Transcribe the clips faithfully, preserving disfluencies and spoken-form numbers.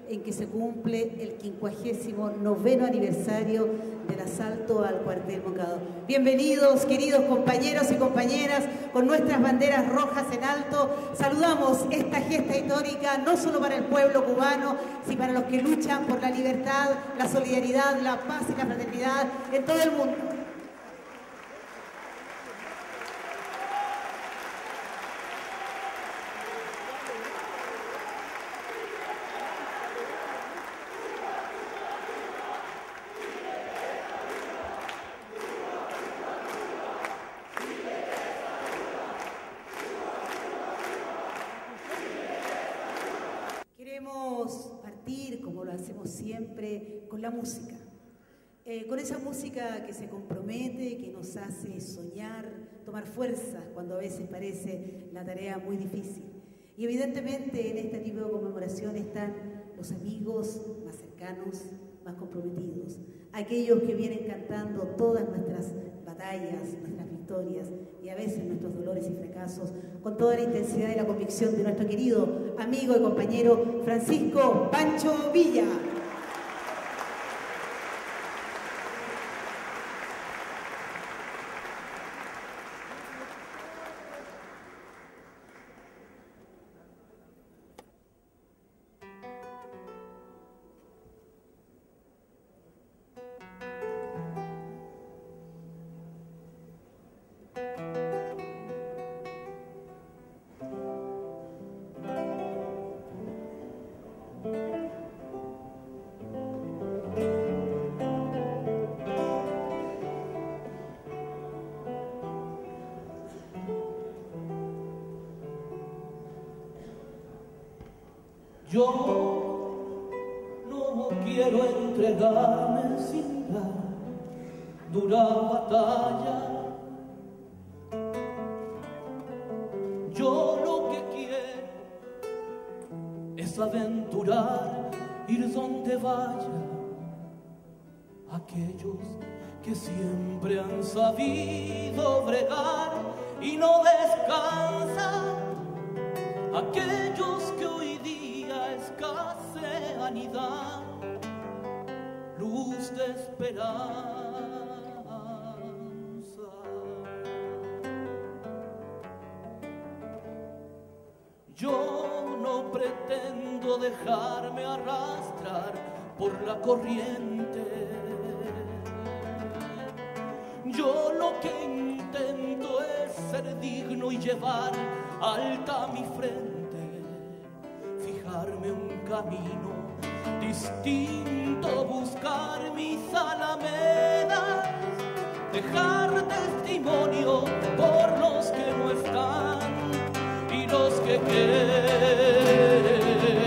en que se cumple el quincuagésimo noveno aniversario del asalto al cuartel Moncada. Bienvenidos, queridos compañeros y compañeras, con nuestras banderas rojas en alto. Saludamos esta gesta histórica, no solo para el pueblo cubano, sino para los que luchan por la libertad, la solidaridad, la paz y la fraternidad en todo el mundo. Queremos partir, como lo hacemos siempre, con la música. Eh, con esa música que se compromete, que nos hace soñar, tomar fuerza cuando a veces parece la tarea muy difícil. Y evidentemente en este tipo de conmemoración están los amigos más cercanos, más comprometidos, aquellos que vienen cantando todas nuestras batallas, nuestras victorias y a veces nuestros dolores y fracasos con toda la intensidad y la convicción de nuestro querido amigo y compañero Francisco Pancho Villa. Yo no quiero entregarme sin dar dura batalla. Yo lo que quiero es aventurar, ir donde vaya. Aquellos que siempre han sabido bregar y no descansan, aquellos que hoy día escasean y dan luz de esperanza. Yo no pretendo dejarme arrastrar por la corriente. Yo lo que intento es ser digno y llevar alta mi frente, fijarme un camino distinto, buscar mis alamedas, dejar testimonio por los que no están y los que quedan.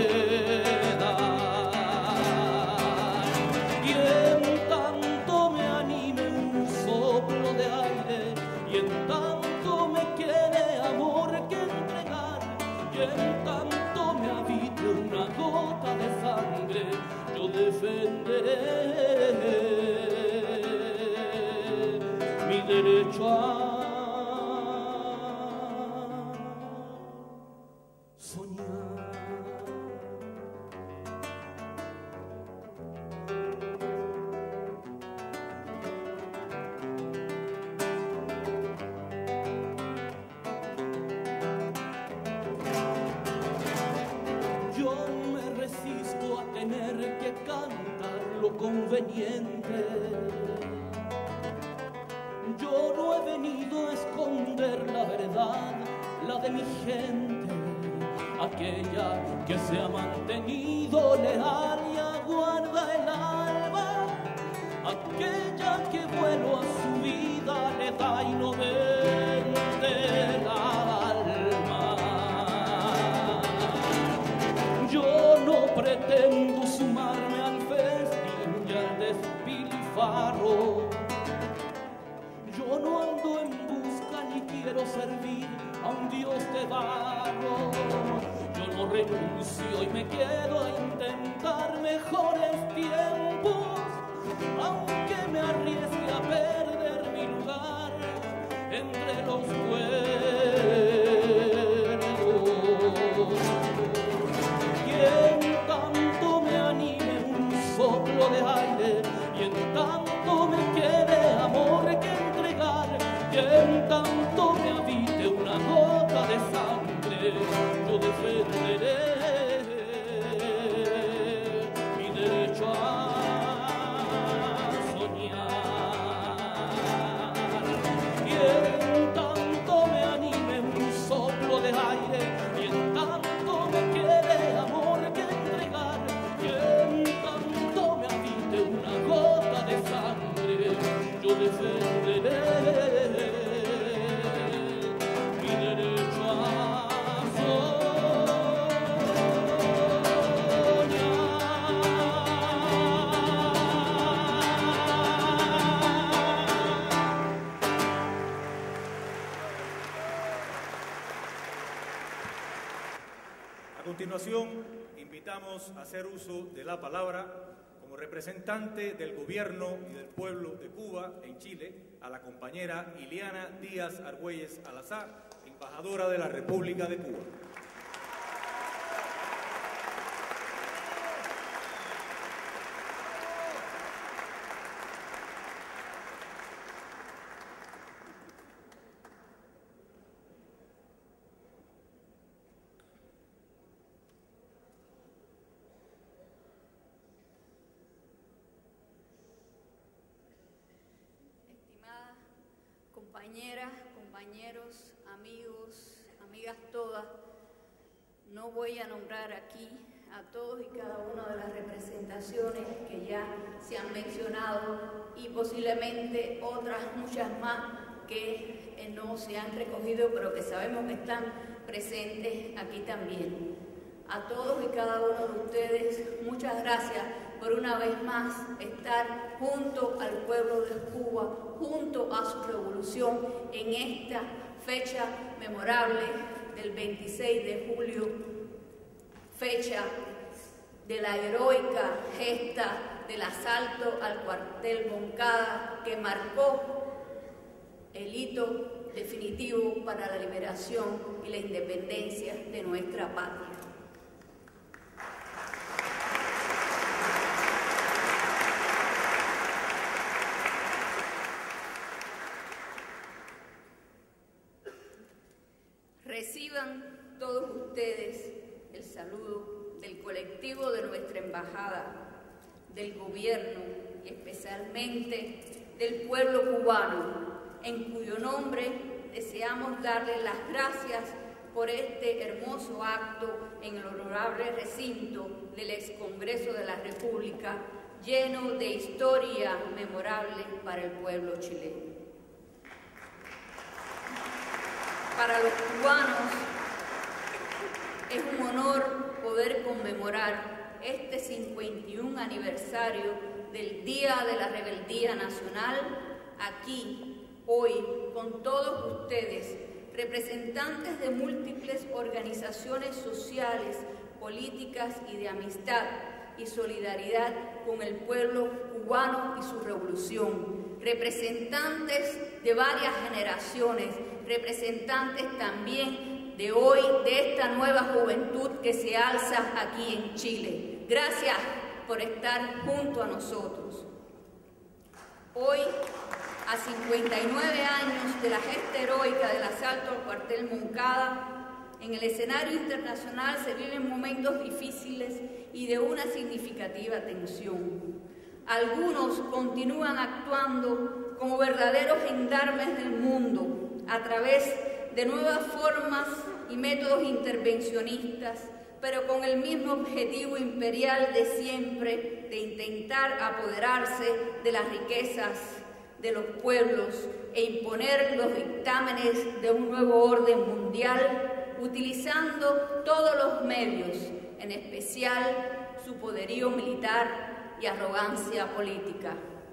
Y en tanto me anime un soplo de aire, y en tanto me quede amor que entregar, y en tanto me habite una gota de sangre, yo defenderé mi derecho a conveniente. Yo no he venido a esconder la verdad, la de mi gente, aquella que se ha mantenido leal y aguarda el alba, aquella que vuelo a su vida le da y no vende el alma. Yo no pretendo sumarme al despilfarro. Yo no ando en busca ni quiero servir a un Dios de barro. Yo no renuncio y me quedo a intentar mejores tiempos, aunque me arriesgue a perder mi lugar entre los buenos. Y en tanto me continuación, invitamos a hacer uso de la palabra como representante del gobierno y del pueblo de Cuba en Chile a la compañera Iliana Díaz Argüelles Alazá, embajadora de la República de Cuba. Compañeras, compañeros, amigos, amigas todas, no voy a nombrar aquí a todos y cada una de las representaciones que ya se han mencionado y posiblemente otras muchas más que eh, no se han recogido, pero que sabemos que están presentes aquí también. A todos y cada uno de ustedes, muchas gracias por una vez más estar junto al pueblo de Cuba, junto a su revolución en esta fecha memorable del veintiséis de julio, fecha de la heroica gesta del asalto al cuartel Moncada que marcó el hito definitivo para la liberación y la independencia de nuestra patria. Reciban todos ustedes el saludo del colectivo de nuestra embajada, del gobierno y especialmente del pueblo cubano, en cuyo nombre deseamos darle las gracias por este hermoso acto en el honorable recinto del ex Congreso de la República, lleno de historia memorable para el pueblo chileno. Para los cubanos es un honor poder conmemorar este cincuenta y un aniversario del Día de la Rebeldía Nacional aquí, hoy, con todos ustedes, representantes de múltiples organizaciones sociales, políticas y de amistad y solidaridad con el pueblo cubano y su revolución, representantes de varias generaciones, representantes también de hoy, de esta nueva juventud que se alza aquí en Chile. Gracias por estar junto a nosotros. Hoy, a cincuenta y nueve años de la gesta heroica del asalto al cuartel Moncada, en el escenario internacional se viven momentos difíciles y de una significativa tensión. Algunos continúan actuando como verdaderos gendarmes del mundo a través de nuevas formas y métodos intervencionistas, pero con el mismo objetivo imperial de siempre, de intentar apoderarse de las riquezas de los pueblos e imponer los dictámenes de un nuevo orden mundial, utilizando todos los medios, en especial su poderío militar y arrogancia política.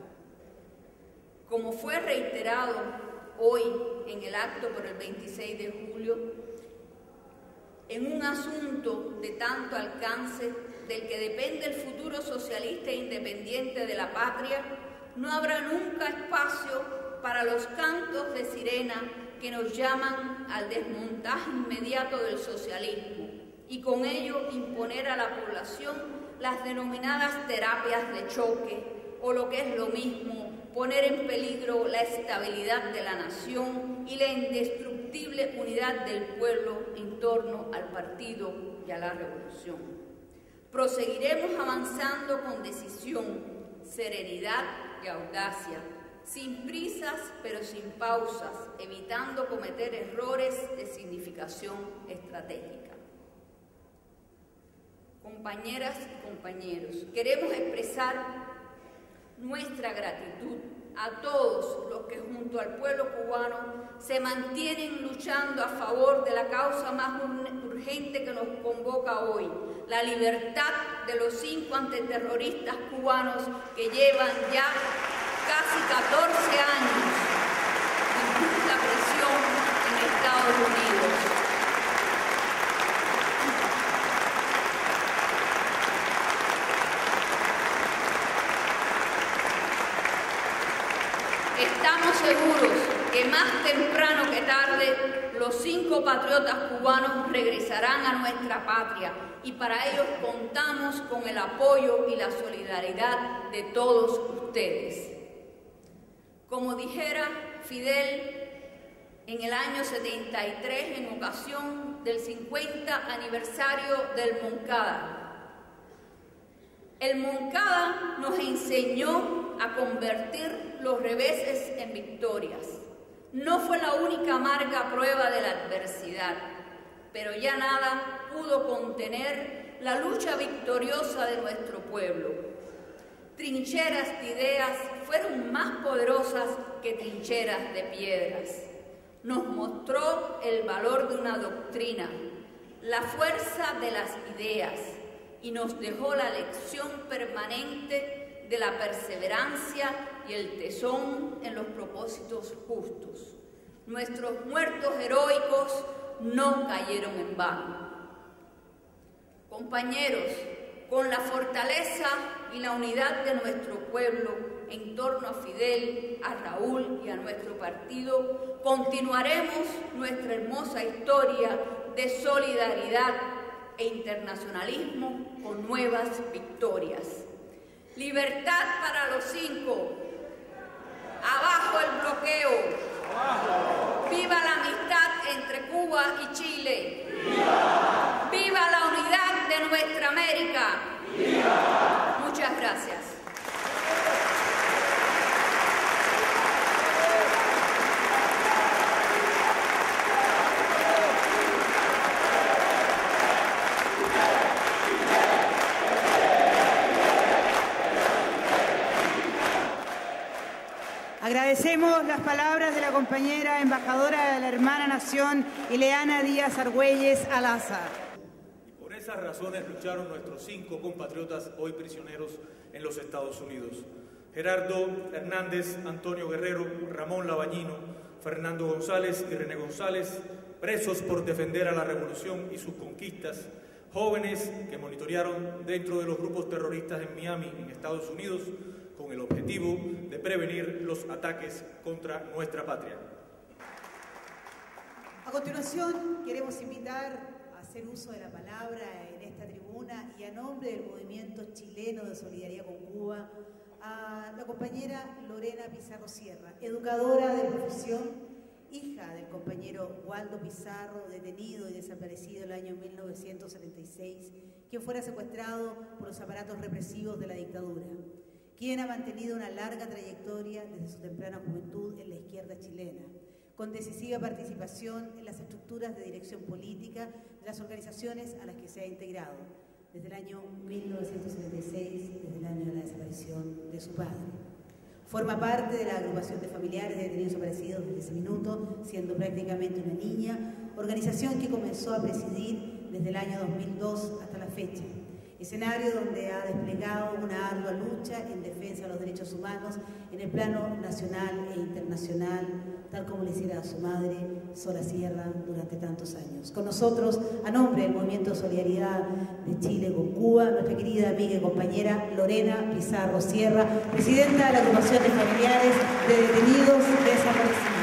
Como fue reiterado hoy en el acto por el veintiséis de julio, en un asunto de tanto alcance del que depende el futuro socialista e independiente de la patria, no habrá nunca espacio para los cantos de sirena que nos llaman al desmontaje inmediato del socialismo y con ello imponer a la población las denominadas terapias de choque o lo que es lo mismo, poner en peligro la estabilidad de la nación y la indestructible unidad del pueblo en torno al partido y a la revolución. Proseguiremos avanzando con decisión, serenidad y audacia, sin prisas pero sin pausas, evitando cometer errores de significación estratégica. Compañeras y compañeros, queremos expresar nuestra gratitud a todos los que junto al pueblo cubano se mantienen luchando a favor de la causa más urgente que nos convoca hoy, la libertad de los cinco antiterroristas cubanos que llevan ya casi catorce años en la prisión en Estados Unidos. más temprano que tarde, los cinco patriotas cubanos regresarán a nuestra patria y para ello contamos con el apoyo y la solidaridad de todos ustedes. Como dijera Fidel en el año setenta y tres, en ocasión del cincuenta aniversario del Moncada, el Moncada nos enseñó a convertir los reveses en victorias. No fue la única amarga prueba de la adversidad, pero ya nada pudo contener la lucha victoriosa de nuestro pueblo. Trincheras de ideas fueron más poderosas que trincheras de piedras. Nos mostró el valor de una doctrina, la fuerza de las ideas, y nos dejó la lección permanente de la perseverancia y el tesón en los propósitos justos. Nuestros muertos heroicos no cayeron en vano. Compañeros, con la fortaleza y la unidad de nuestro pueblo en torno a Fidel, a Raúl y a nuestro partido, continuaremos nuestra hermosa historia de solidaridad e internacionalismo con nuevas victorias. Libertad para los cinco. Abajo el bloqueo. Abajo. Viva la amistad entre Cuba y Chile. Viva. Viva la unidad de nuestra América. Viva. Muchas gracias. Agradecemos las palabras de la compañera embajadora de la hermana nación, Ileana Díaz Argüelles Alaza. Por esas razones lucharon nuestros cinco compatriotas hoy prisioneros en los Estados Unidos. Gerardo Hernández, Antonio Guerrero, Ramón Labañino, Fernando González y René González, presos por defender a la revolución y sus conquistas, jóvenes que monitorearon dentro de los grupos terroristas en Miami, en Estados Unidos, con el objetivo de prevenir los ataques contra nuestra patria. A continuación, queremos invitar a hacer uso de la palabra en esta tribuna y a nombre del Movimiento Chileno de Solidaridad con Cuba, a la compañera Lorena Pizarro Sierra, educadora de profesión, hija del compañero Waldo Pizarro, detenido y desaparecido el año mil novecientos setenta y seis, quien fuera secuestrado por los aparatos represivos de la dictadura, quien ha mantenido una larga trayectoria desde su temprana juventud en la izquierda chilena, con decisiva participación en las estructuras de dirección política de las organizaciones a las que se ha integrado, desde el año mil novecientos setenta y seis, desde el año de la desaparición de su padre. Forma parte de la agrupación de familiares de detenidos desaparecidos desde ese minuto, siendo prácticamente una niña, organización que comenzó a presidir desde el año dos mil dos hasta la fecha. Escenario donde ha desplegado una ardua lucha en defensa de los derechos humanos en el plano nacional e internacional, tal como le hiciera a su madre, Sola Sierra, durante tantos años. Con nosotros, a nombre del Movimiento de Solidaridad de Chile con Cuba, nuestra querida amiga y compañera Lorena Pizarro Sierra, presidenta de la agrupación de familiares de detenidos desaparecidos.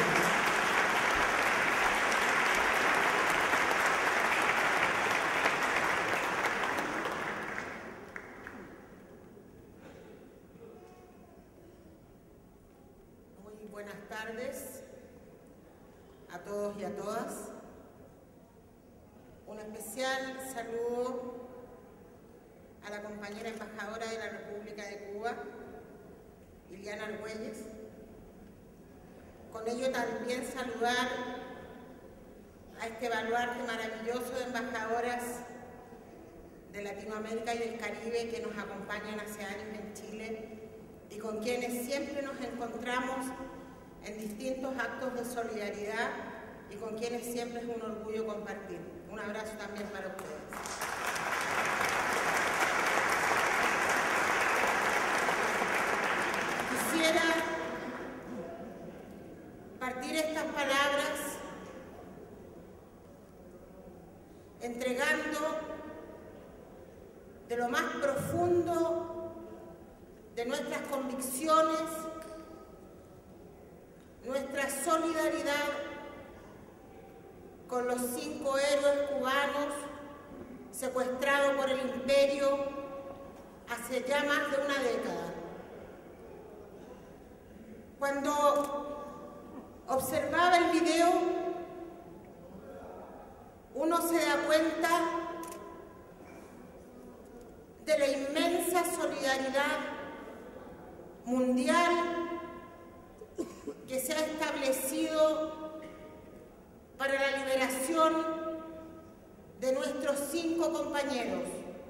Buenas tardes a todos y a todas. Un especial saludo a la compañera embajadora de la República de Cuba, Ileana Argüelles. Con ello también saludar a este baluarte maravilloso de embajadoras de Latinoamérica y del Caribe que nos acompañan hace años en Chile y con quienes siempre nos encontramos en distintos actos de solidaridad y con quienes siempre es un orgullo compartir. Un abrazo también para ustedes. Quisiera partir estas palabras entregando de lo más profundo de nuestras convicciones nuestra solidaridad con los cinco héroes cubanos secuestrados por el imperio hace ya más de una década. Cuando observaba el video, uno se da cuenta de la inmensa solidaridad mundial que se ha establecido para la liberación de nuestros cinco compañeros.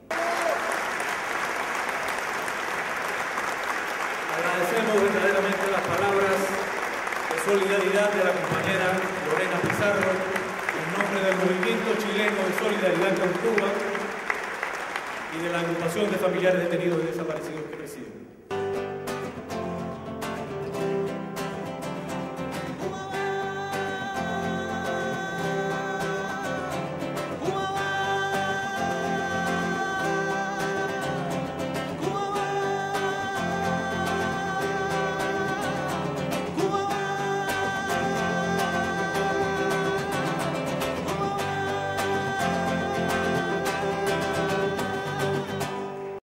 Agradecemos verdaderamente las palabras de solidaridad de la compañera Lorena Pizarro en nombre del Movimiento Chileno de Solidaridad con Cuba y de la agrupación de familiares detenidos y desaparecidos que presiden.